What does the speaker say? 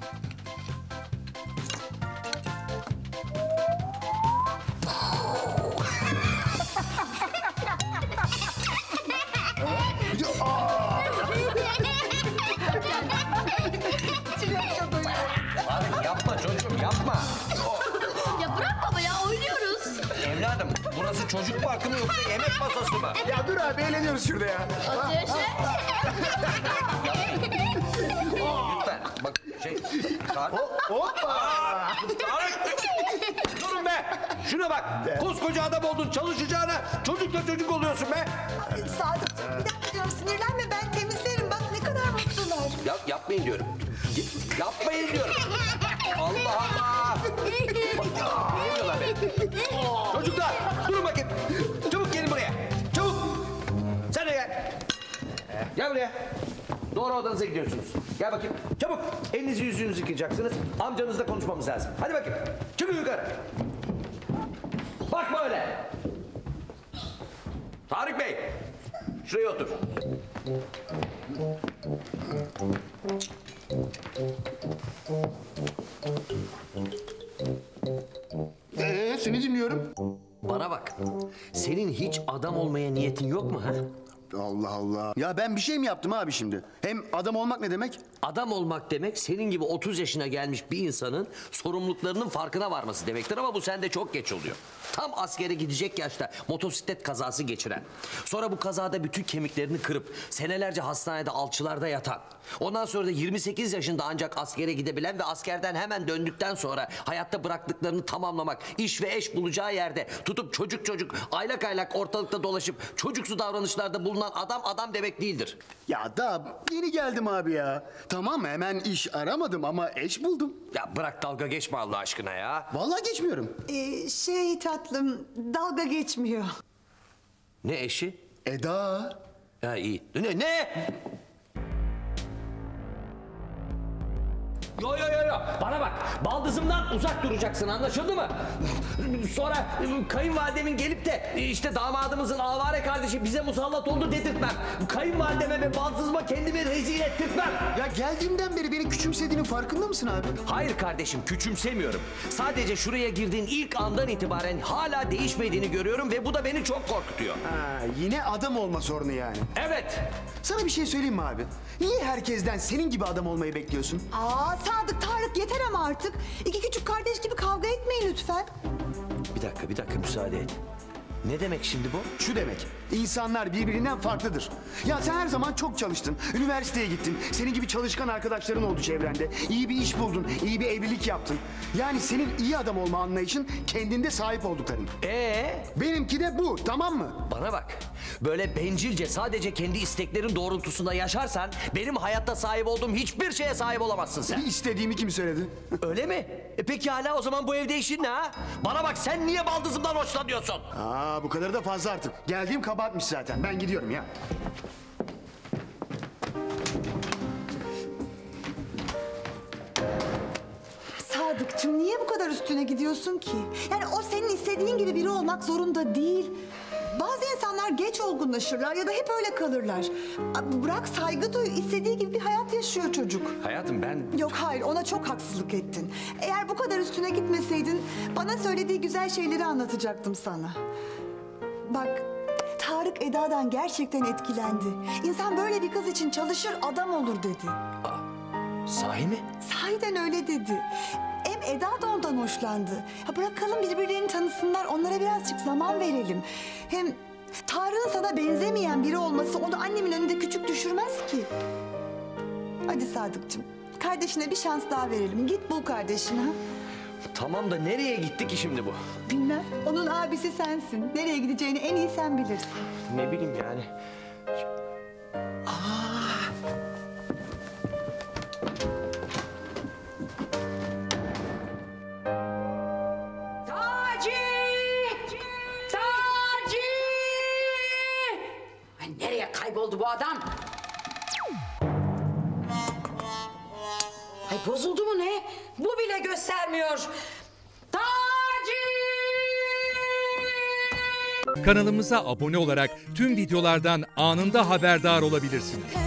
Abi yapma çocuğum, yapma. Ya bırak baba ya, oynuyoruz. Evladım, burası çocuk parkı mı yoksa yemek masası mı? Ya dur abi, eğleniyoruz şurada ya. Lütfen bak Tarık. Hoppa! Tarık! Durun be! Şuna bak! Koskoca adam oldun, çalışacağına çocukla çocuk oluyorsun be! Sadıkçım bir dakika diyorum, sinirlenme, ben temizlerim. Bak ne kadar mutlular. Yapmayın diyorum. Yapmayın diyorum. Allah Allah! Yemiyorlar beni. Çocuklar durun bakayım. Çabuk gelin buraya. Çabuk. Sen de gel. Gel buraya. Doğru odanıza gidiyorsunuz. Gel bakayım. Çabuk. Elinizi yüzünüzü yıkayacaksınız. Amcanızla konuşmamız lazım. Hadi bakayım. Çıkın yukarı. Bakma öyle. Tarık Bey. Şuraya otur. Seni dinliyorum. Bana bak. Senin hiç adam olmaya niyetin yok mu ha? Allah Allah. Ya ben bir şey mi yaptım abi şimdi? Hem adam olmak ne demek? Adam olmak demek senin gibi 30 yaşına gelmiş bir insanın sorumluluklarının farkına varması demektir ama bu sende çok geç oluyor. Tam askere gidecek yaşta motosiklet kazası geçiren, sonra bu kazada bütün kemiklerini kırıp senelerce hastanede alçılarda yatan, ondan sonra da 28 yaşında ancak askere gidebilen ve askerden hemen döndükten sonra hayatta bıraktıklarını tamamlamak, iş ve eş bulacağı yerde tutup çocuk aylak aylak ortalıkta dolaşıp çocuksu davranışlarda bulunan adam demek değildir. Ya da yeni geldim abi ya. Tamam, hemen iş aramadım ama eş buldum. Ya bırak dalga geçme Allah aşkına ya. Vallahi geçmiyorum. Tatlım, dalga geçmiyor. Ne eşi? Eda. Ya iyi. Ne? Yo. Bana bak. Baldızımdan uzak duracaksın, anlaşıldı mı? Sonra kayınvalidemin gelip de işte damadımızın avare kardeşi bize musallat oldu dedirtmem. Kayınvalideme ve baldızıma kendimi rezil ettirtmem. Ya geldiğimden beri beni küçümsediğinin farkında mısın abi? Hayır kardeşim, küçümsemiyorum. Sadece şuraya girdiğin ilk andan itibaren hala değişmediğini görüyorum ve bu da beni çok korkutuyor. Ha, yine adam olma sorunu yani. Evet. Sana bir şey söyleyeyim mi abi? Niye herkesten senin gibi adam olmayı bekliyorsun? Sadık, Tarık yeter ama artık. İki küçük kardeş gibi kavga etmeyin lütfen. Bir dakika müsaade et. Ne demek şimdi bu? Şu demek, insanlar birbirinden farklıdır. Ya sen her zaman çok çalıştın, üniversiteye gittin, senin gibi çalışkan arkadaşların oldu çevrende. İyi bir iş buldun, iyi bir evlilik yaptın. Yani senin iyi adam olma anlayışın kendinde sahip oldukların. Benimki de bu, tamam mı? Bana bak, böyle bencilce sadece kendi isteklerin doğrultusunda yaşarsan benim hayatta sahip olduğum hiçbir şeye sahip olamazsın sen. İstediğimi kim söyledi? Öyle mi? Peki hala o zaman bu evde işin ne ha? Bana bak, sen niye baldızımdan hoşlanıyorsun? Bu kadar da fazla artık. Geldiğim kabahatmiş zaten. Ben gidiyorum ya. Sadıkçım, niye bu kadar üstüne gidiyorsun ki? Yani o senin istediğin gibi biri olmak zorunda değil. Bazı insanlar geç olgunlaşırlar ya da hep öyle kalırlar. Bırak, saygı duy. İstediği gibi bir hayat yaşıyor çocuk. Hayatım ben... Yok hayır, ona çok haksızlık ettin. Eğer bu kadar üstüne gitmeseydin bana söylediği güzel şeyleri anlatacaktım sana. Bak, Tarık Eda'dan gerçekten etkilendi. İnsan böyle bir kız için çalışır, adam olur dedi. Sahi mi? Sahiden öyle dedi. Hem Eda da ondan hoşlandı. Ya bırakalım birbirlerini tanısınlar, onlara birazcık zaman verelim. Hem Tarık'ın sana benzemeyen biri olması onu annemin önünde küçük düşürmez ki. Hadi Sadıkçım, kardeşine bir şans daha verelim. Git bul kardeşini. Ha? Tamam da nereye gitti ki şimdi bu? Bilmem, onun abisi sensin. Nereye gideceğini en iyi sen bilirsin. Ne bileyim yani. Taci! Ay, nereye kayboldu bu adam? Ay, bozuldu mu ne? Bu bile göstermiyor. Taci! Kanalımıza abone olarak tüm videolardan anında haberdar olabilirsiniz.